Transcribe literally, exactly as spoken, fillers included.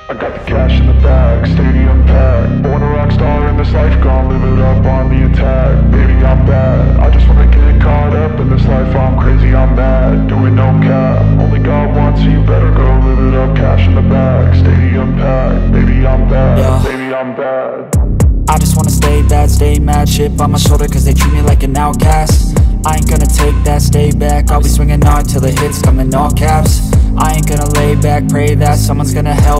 I got the cash in the bag, stadium packed. Born a rock star in this life, gon' live it up on the attack. Baby, I'm bad, I just wanna get caught up in this life. I'm crazy, I'm mad, doing no cap. Only God wants you, better go live it up. Cash in the bag, stadium packed. Baby, I'm bad, yeah. Baby, I'm bad. I just wanna stay bad, stay mad. Chip on my shoulder cause they treat me like an outcast. I ain't gonna take that, stay back. I'll be swinging hard till the hits come in all caps. I ain't gonna lay back, pray that someone's gonna help